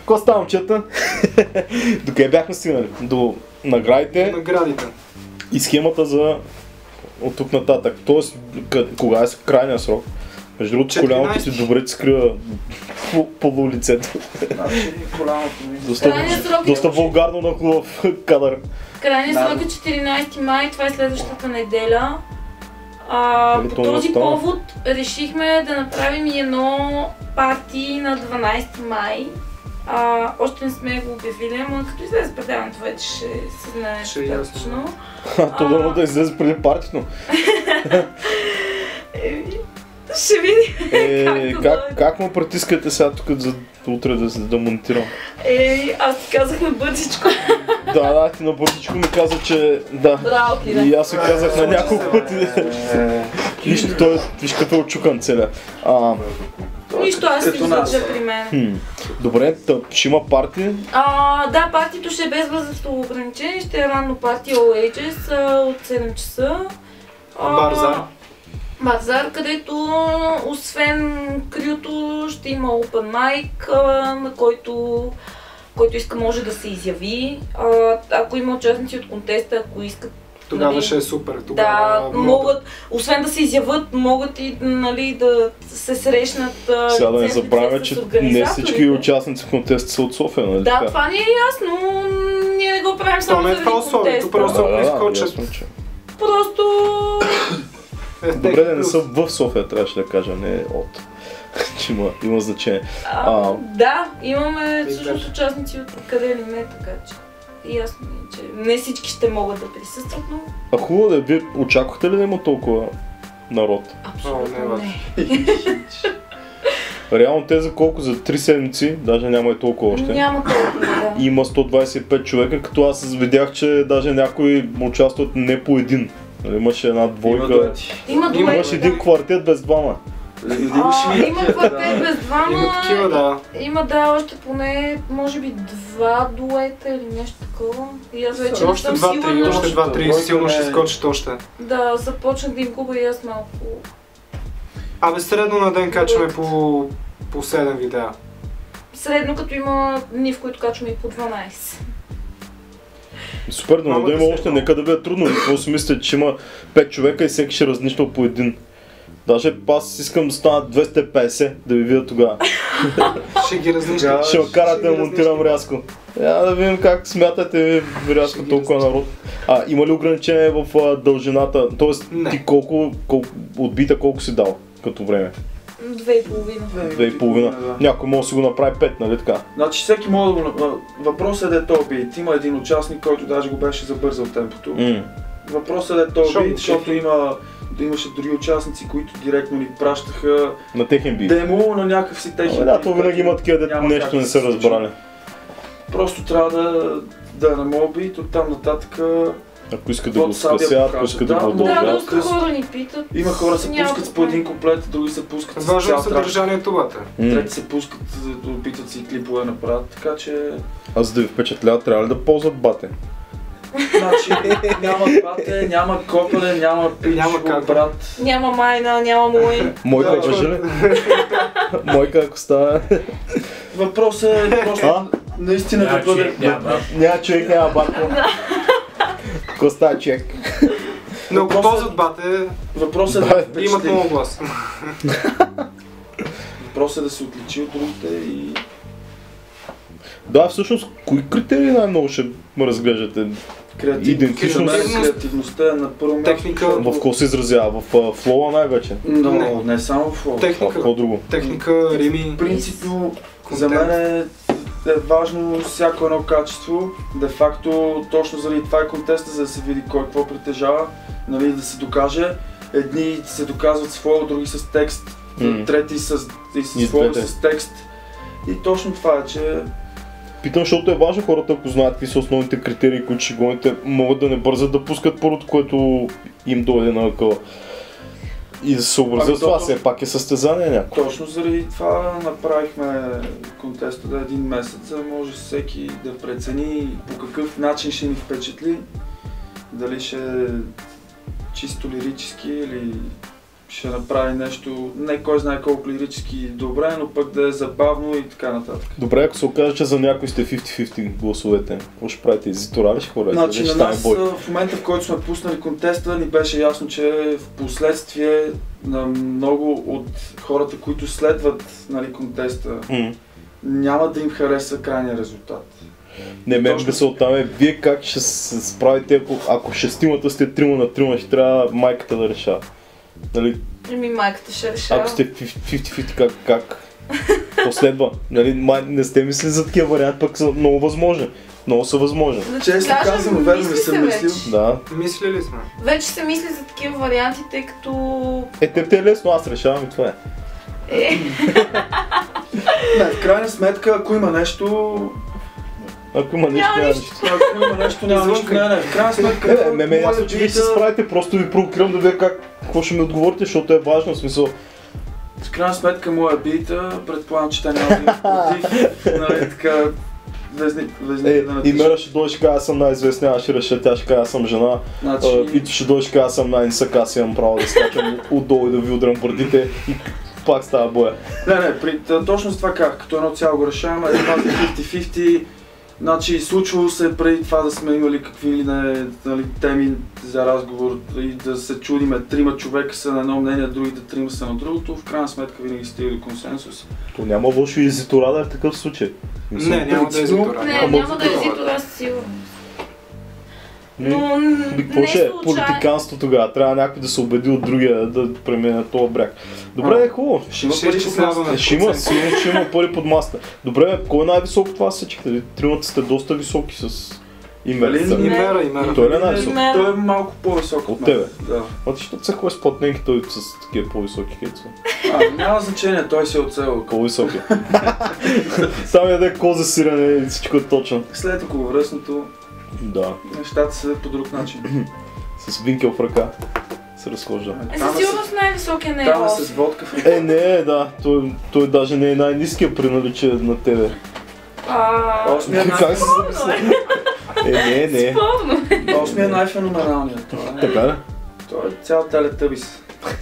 Какво става, момчета? Докъде бяхме стигнали? До наградите и схемата за от тук нататък. Тоест, кога е крайния срок? Между другото, колямото си добре ти скрива по лицето. Значи, колямото ми... Доста вулгарно на хубав кадър. Крайният срок е 14 май, това е следващата неделя. По този повод решихме да направим едно парти на 12 май. Още не сме го обявили, но като излезе предаването вече ще се знае точно. Това да излезе преди партито. Ще видим как му притискате сега тук за утре да монтирам? Аз ти казахме бързичко. Да, ти на бързичко ми каза, че да. И аз се казах на няколко пъти. Нищо, той виж като очукан целя. Нищо, аз ще държа при мен. Добре, ще има парти? Да, партито ще е без възрастово ограничение, ще е ранно парти All Ages от 7 часа. Базар, където освен крюто ще има open mic, на който иска може да се изяви. Ако има участници от контеста, ако искат, тогава ще е супер. Могат, освен да се изяват, могат и да се срещнат. Сега да не забравя, че не всички участници в контеста са от София, нали? Да, това ни е ясно, ние не го правим само заради контеста. Просто не изкочат. Просто... Добре, да не са в София, трябваше да кажа, не от. Че има значение. Да, имаме всъщност участници от къде ли не, така че ясно е, че не всички ще могат да присъстват, но... Хубаво да вие очаквахте ли да има толкова народ? Абсолютно не. Реално те за колко? За 3 седмици, даже няма и толкова още. Няма толкова, да. Има 125 човека, като аз видях, че даже някои участват не по един. Имаше една двойка. Имаше един квартет без двама. Има квартет без двама. Има още поне, може би 2 дуета или нещо такова. И аз вече не съм сигурна. Още 2-3, силно ще скочат още. Да, започнах да им губа и аз малко. Средно на ден качваме по 7 видеа. Средно, като има дни, в които качваме и по 12. Супер, но да има още, нека да бе трудно. Какво си мислите, че има 5 човека и всеки ще разнища по един. Даже аз искам да станат 250, да ви видя тогава. Ще ги разнища. Ще ме карате да монтирам рязко. Да видим как смятате ви рязко толкова народ. Има ли ограничение в дължината? Тоест ти колко отбита колко си дал като време? 2,5. Някой може да си го направи 5, нали така? Значи всеки може да го... Въпросът е да е този бит. Има един участник, който даже го беше забързал темпото. Въпросът е да е този бит, защото имаше други участници, които директно ни пращаха на техен бит. Демо на някакъв си техен бит. Да, то винаги има такива, дето нещо не са разбрали. Просто трябва да е на моят бит, оттам нататък... Ако искат да го скъсят, ако искат да го удължат. Да, хора ни питат. Има хора се пускат с по един комплект, други се пускат с цял трак. Важно съдържанието вътре. Трети се пускат, опитат си клипове да направят, така че... За да ви впечатляват, трябва ли да ползват бате? Значи няма бате, няма копеле, няма брат. Няма майна, няма мой. Мойка въжи ли? Мойка ако става... Въпросът е просто наистина да бъде... Няма човек, няма батко. Какво става човек? Но ако ползват бате, въпросът е да имат много глас. Въпросът е да се отличи от другите и... Да, всъщност, кои критерии най-много ще разглеждате? Креативността е на първо място. В какво се изразява? В флоа най-вече? Но не само в флоа. Какво друго? Техника, рими. Принципно, за мен е важно всяко едно качество. Де факто, точно заради това е контеста, за да се види кой какво притежава, нали, да се докаже. Едни се доказват с флоу, други с текст, трети с флоу, с текст. И точно това е, че... Питам, защото е важно хората, ако знаят какви са основните критерии, които ще гоните, могат да не бързат да пускат първото, което им дойде на акъла. И да се съобразят с това, все пак е състезание някакво. Точно заради това направихме контеста да един месец, за да може всеки да прецени по какъв начин ще ни впечатли. Дали ще е чисто лирически или ще направи нещо, не кой знае колко лирически добре, но пък да е забавно и така нататък. Добре, ако се окаже, че за някой сте 50-50 гласовете, какво ще правите? Зитора ли ще хората? Значи на нас в момента, в който сме пуснали контеста, ни беше ясно, че в последствие на много от хората, които следват, нали, контеста, няма да им хареса крайния резултат. Не, мен да се оттаме, вие как ще се справите, ако шестимата сте 3 на 3, ще трябва майката да решава. Нали? Майката ще решава. Ако сте 50-50, как последва? Нали, не сте мислили за такива варианти, пък са много възможни. Много са възможни. Честно казвам, верно ли съм мислил? Да. Мислили сме. Вече се мисли за такива варианти, тъй като... Теб те е лесно, аз решавам и това е. Не, в крайна сметка, ако има нещо... Ако има нещо, няма нищо. Ако има нещо, няма нищо. Не, в крайна сметка... Ме ясно, че вие ще се справите, просто ви провокирам да видя какво ще ми отговорите, защото е важно, в смисъл. В крайна сметка, моя бита, предполагам, че те няма да има против, нали, така... И Мера ще дойде, ще кажа, аз съм най-известния, аз ще реша, тя ще кажа, аз съм жена. Ито ще дойде, ще кажа, аз съм най-нисък, аз имам право да скачам отдолу и да ви удрям бърдите и пак става боя. Не, точно с това как, като едно цяло го решаваме, това за 50-50. Значи случвало се преди това да сме имали какви ли не, нали, теми за разговор и да се чудиме, 3 човека са на едно мнение, другите 3 са на другото, в крайна сметка винаги стига до консенсус. То няма лошо и Зитора да е в такъв случай. Не, няма да е Зитора. Не, няма да е Зитора със сигурност. Но какво ще е политиканство тогава? Трябва някой да се убеди от другия да премине този бряг. Добре, е хубаво. Ще има пари под масата. Сигурно ще има пари под масата. Добре, кой е най-високо това сечихте? Тримата сте доста високи с Имера. Той е най-висок? Той е малко по-висок от тебе. Да. Защото се ходи с платненки, той с такива по-високи хейцове. Няма значение, той се е оцелил. По-високи. Само яде козе сирене и всичко е точно. След околовръстното, нещата са по друг начин. С винкел в ръка се разхожда. Със сигурност най-високия не е 8. Там с водка в ръка. Не, да. Той даже не е най-ниския при наличие на тебе. Как се замисля? Не. Спорно. 8 е най-феноменалният. Така ли? Той е цял Телетъбис.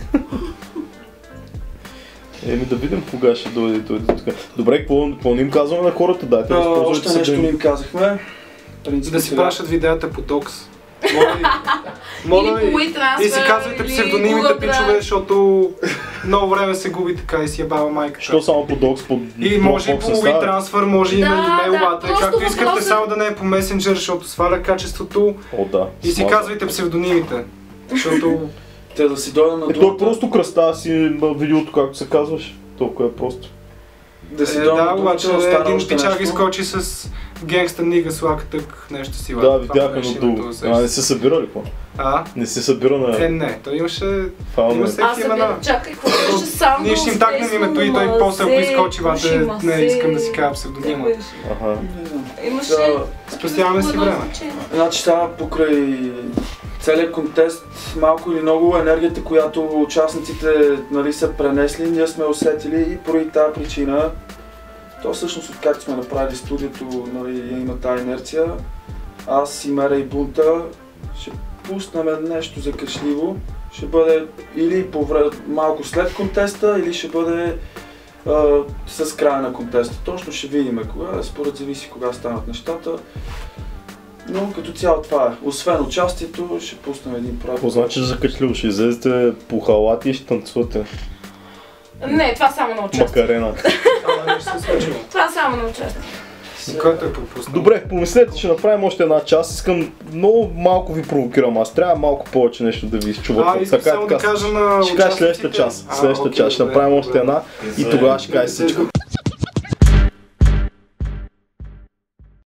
Да видим кога ще дойде той до тук. Добре, какво не им казваме на хората? Дайте още нещо не им казахме. Да си пращат видеята по Докс. Моля ви, и си казвайте псевдонимите, пичове, защото много време се губи така и си ебава майката. Що само по Докс, и може и по WeTransfer, може и на имейлата, както искате, само да не е по месенджер, защото сваля качеството. И си казвайте псевдонимите, защото... Те да си дойдем на другата. Той просто кръста си видеото, както се казваш. Толкова е просто. Да, обаче един пичак изкочи с генгста нига с лакатък, нещо си да, видяха на дълго. Не се събира ли какво? Не се събира на... Не, той имаше... Аз събира, чакай, какво беше само... Ние ще им такнем името и той после ако изкочи, не искам да си кажа псевдонима. Имаше... Спестяваме си време. Значи става покрай целият контест, малко или много енергията, която участниците, нали, са пренесли, ние сме усетили и поради тази причина, то всъщност откакто сме направили студиото, нали, има тази инерция, аз и Мера и Бунта ще пуснем нещо закачливо, ще бъде или малко след контеста, или ще бъде с края на контеста. Точно ще видим кога, според зависи кога станат нещата. Но като цяло това е. Освен участието, ще пуснем един проект. Какво значи закачливо? Ще излезете по халати и ще танцувате? Не, това само на участие. Макарена. Това само на участие. Който е пропуснал. Добре, помислете, ще направим още една част. Искам много малко ви провокирам. Аз трябва малко повече нещо да ви изчуват. Искам само да кажа на участниците. Ще кажа следващата част. Следващата част. Ще направим още една и тогава ще кажа всичко.